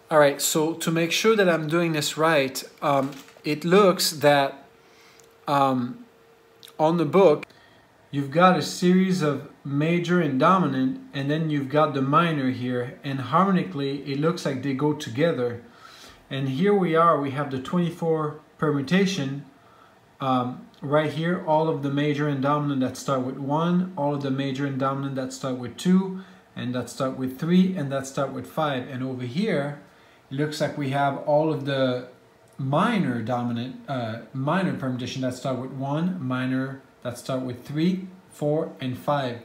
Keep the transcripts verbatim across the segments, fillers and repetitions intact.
All right, so to make sure that I'm doing this right, um, it looks that um, on the book, you've got a series of major and dominant, and then you've got the minor here, and harmonically, it looks like they go together. And here we are, we have the twenty-four permutation um, right here, all of the major and dominant that start with one, all of the major and dominant that start with two, and that start with three, and that start with five. And over here, it looks like we have all of the minor dominant, uh, minor permutation that start with one, minor that start with three, four, and five.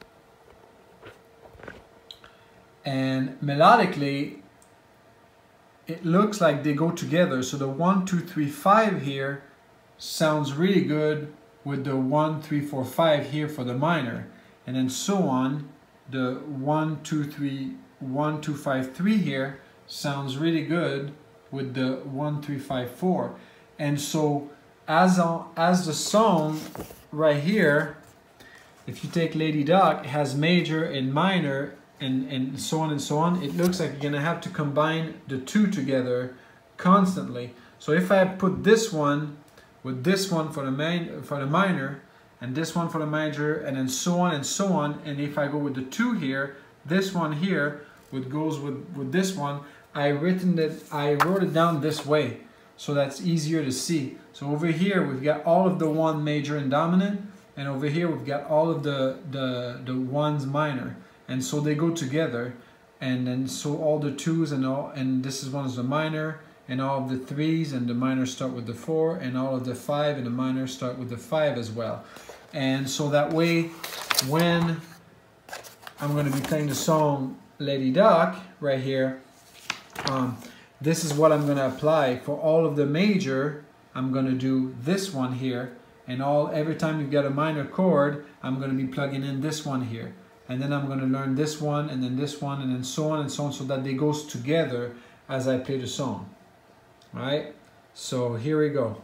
And melodically, it looks like they go together. So the one, two, three, five here sounds really good with the one, three, four, five here for the minor. And then so on, the one, two, three, one, two, five, three here sounds really good with the one, three, five, four. And so as, on, as the song right here, if you take Lady Duck, it has major and minor and, and so on and so on. It looks like you're gonna have to combine the two together constantly. So if I put this one with this one for the main for the minor, and this one for the major, and then so on and so on, and if I go with the two here, this one here would goes with, with this one, I written it I wrote it down this way, so that's easier to see. So over here we've got all of the one major and dominant, and over here we've got all of the the, the ones minor. And so they go together, and then so all the twos and all, and this is one is the minor, and all of the threes and the minor start with the four, and all of the five and the minor start with the five as well. And so that way, when I'm going to be playing the song Lady Duck right here, um, this is what I'm going to apply for all of the major. I'm going to do this one here, and all every time you've got a minor chord, I'm going to be plugging in this one here. And then I'm going to learn this one, and then this one, and then so on and so on, so that they goes together as I play the song. All right? So here we go.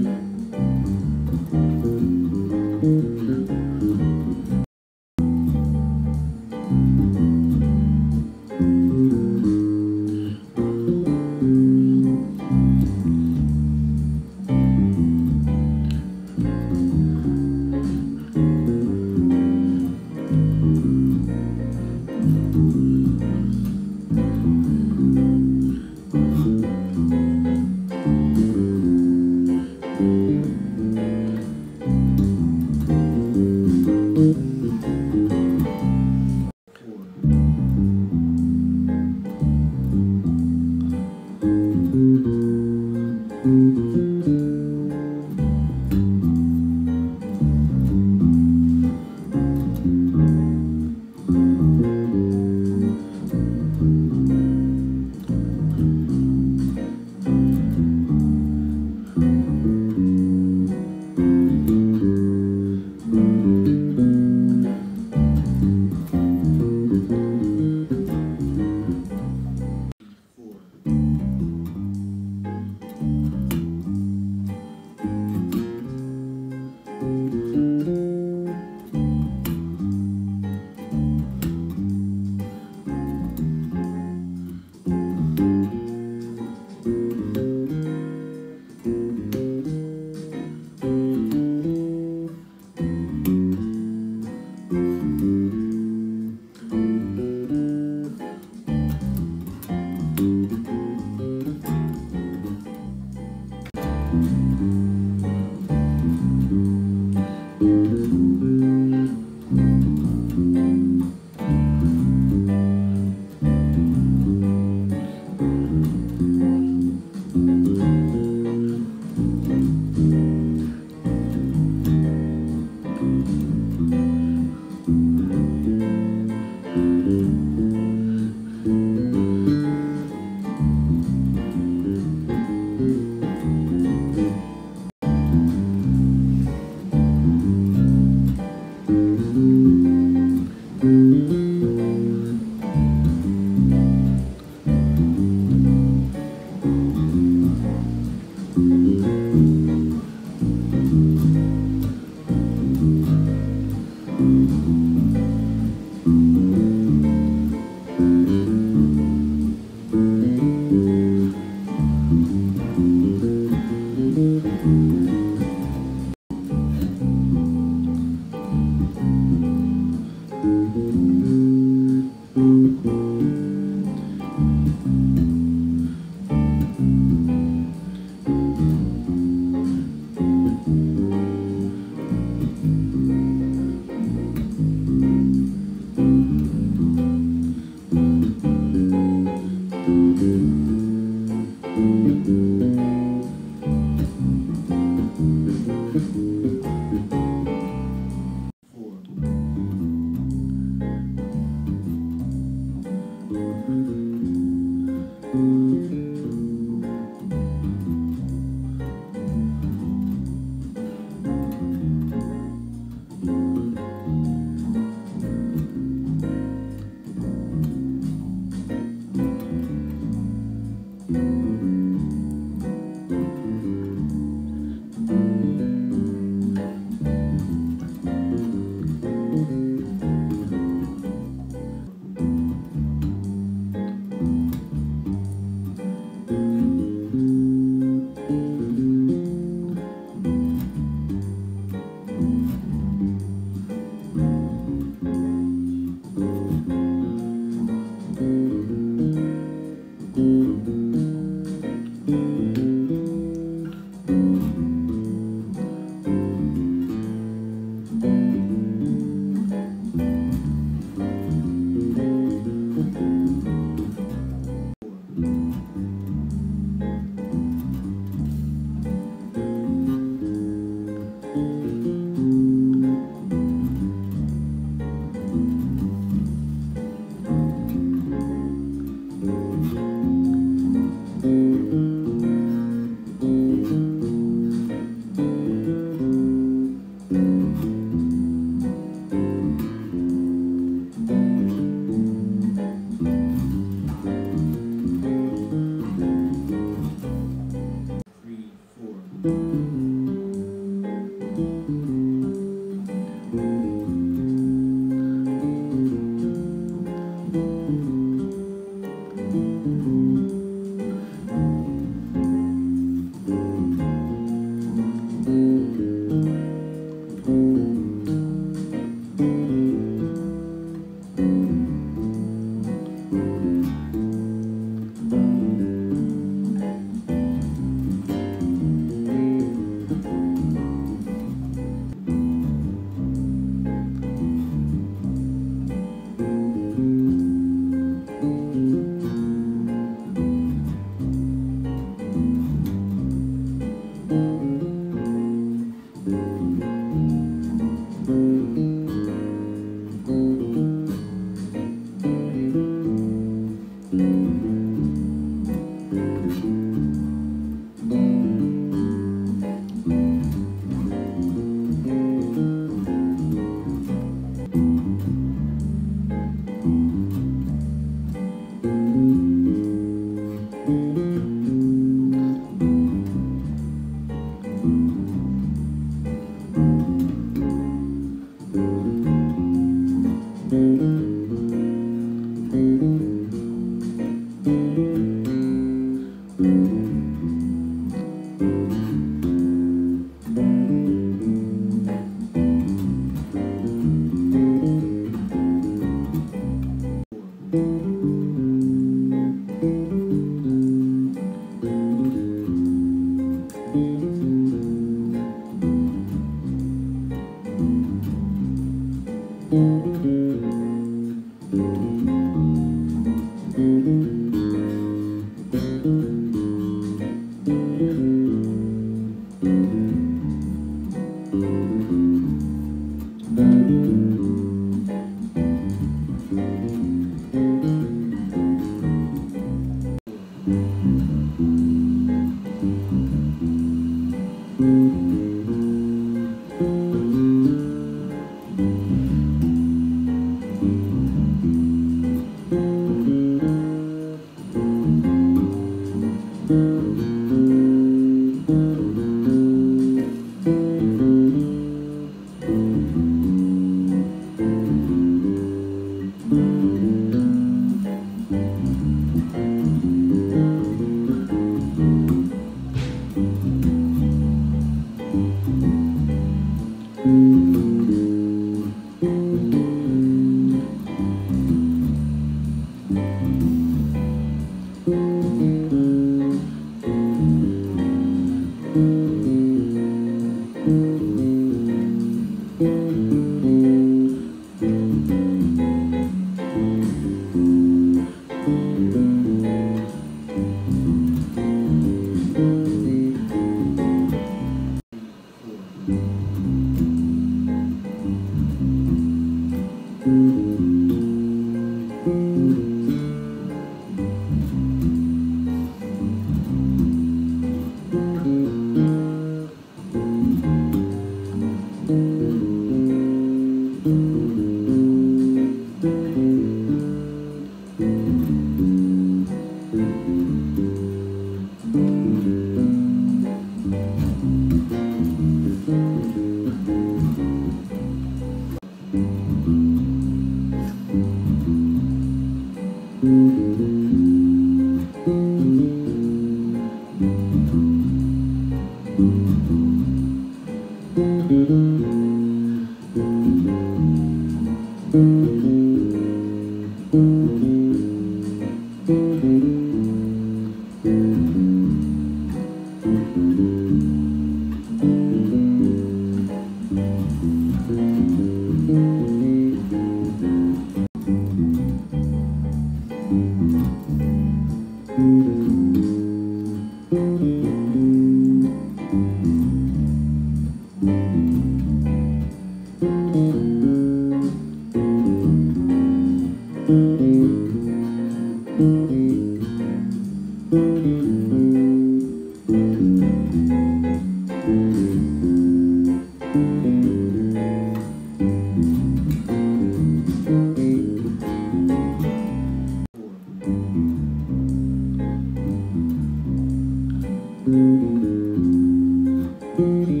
Thank you.